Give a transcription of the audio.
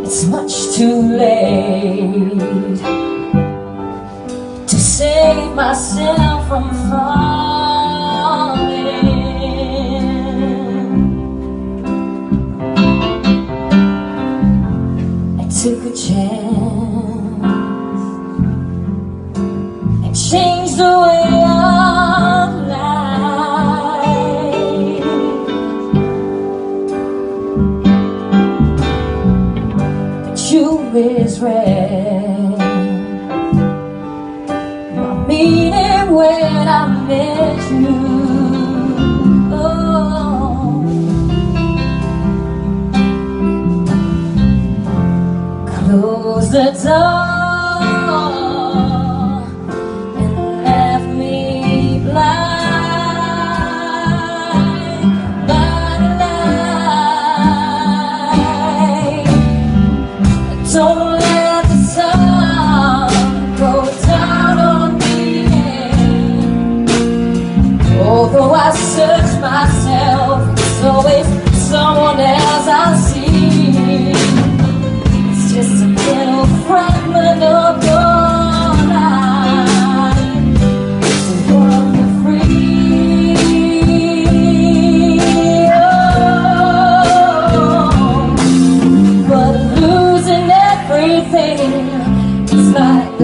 It's much too late to save myself from falling. I took a chance and changed the way of life. But you misread my meaning when I met you. Oh, close the door and left me blind by the light. Don't let the sun go down on me. Although I search myself, it's always someone else I see. It's just a little fragment of your life to walk me free. Oh, but losing everything is like